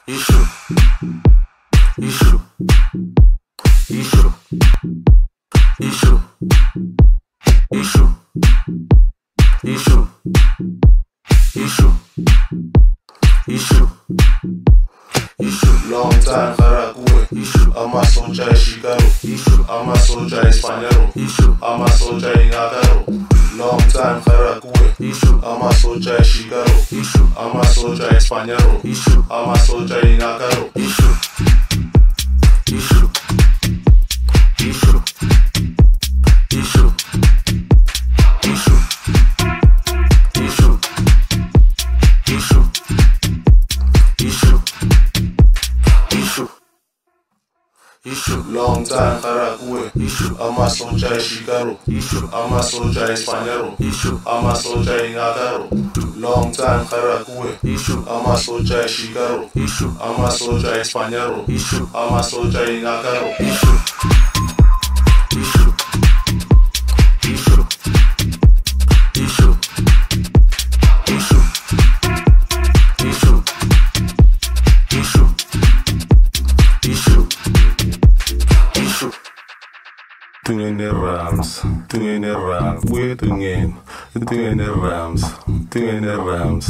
issue, issue, issue, issue, issue, issue, issue, issue, issue. Long time Faragwe, issue. I'm a soldier in Chicago, issue. I'm a soldier in Spaniero, issue. I'm a soldier in Agaro. Long time Faragwe, issue. I'm a soldier in Chicago, issue. I'm a soldier in Spaniero, issue. I'm a soldier in Agaro, issue. Issue, issue, issue, issue, issue, issue, issue, issue, issue. Long time Faragwe, issue. I'm a soldier in Chicago, issue. I'm a soldier in Spaniero, issue. I'm a soldier in Agaro. Long time Faragwe, issue. I'm a soldier in Chicago, issue. I'm a soldier in Spaniero, issue. I'm a soldier in Agaro, issue. Issue, issue, issue, issue, issue, issue, issue, issue. Doing the rams, we're doing the rams.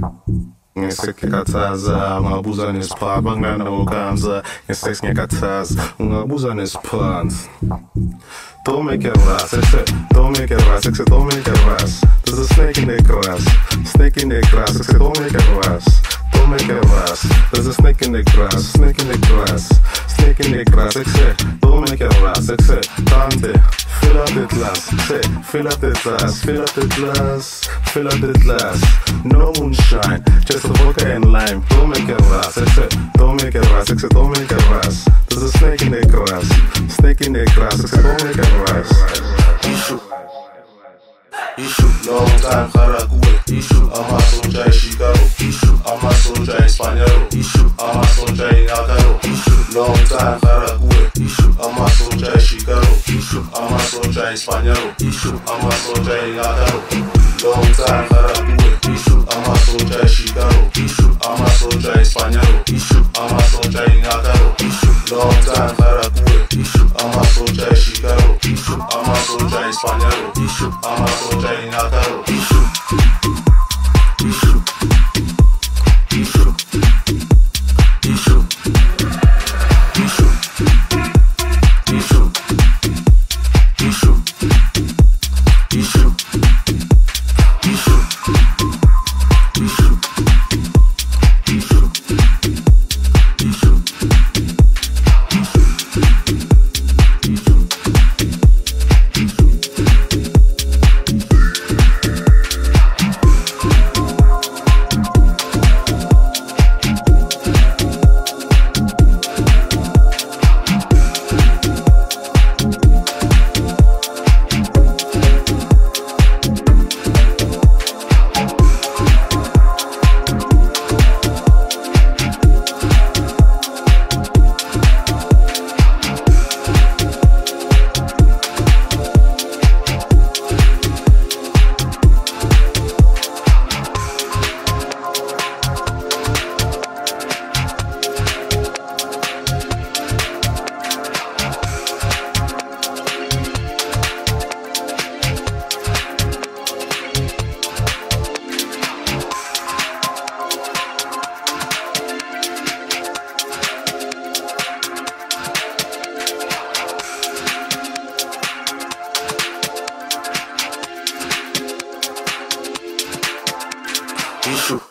Ngesekekataza ungabuza nesipha bangana ngokanza ngesekekataza ungabuza nesiphansi. Don't make it ras, don't make it ras, don't make it ras. There's a snake in the grass, snake in the grass. Don't make it ras, don't make it ras. There's a snake in the grass, snake in the grass, snake in the grass. Don't make it ras, Tante, fill up the glass, fill up the glass, fill up the glass, fill up the glass. No moonshine, just a vodka and lime. Don't make it ras, don't make it ras, don't make it ras. There's a snake in the grass, snake in the grass. Don't make it ras. Issue, issue. Long time Faragwe, issue. I'm a soldier in Chicago, issue. I'm a soldier in Spaniero, issue. I'm a soldier in Agaro, issue. Long time Faragwe, issue. I'm a soldier in Chicago, issue. I'm a soldier in Spaniero, issue. I'm a soldier in Agaro. Long time Faragwe, issue. I'm a soldier in Chicago, issue. I'm a soldier in Spaniero, issue. I'm a soldier in Agaro, issue. Long time Faragwe, issue. I'm a soldier in Chicago, issue. I'm a soldier in Spaniero, issue. I'm a soldier in Agaro, issue. Issue, issue, issue, issue, issue, issue, issue, issue, issue, issue, issue. Issue.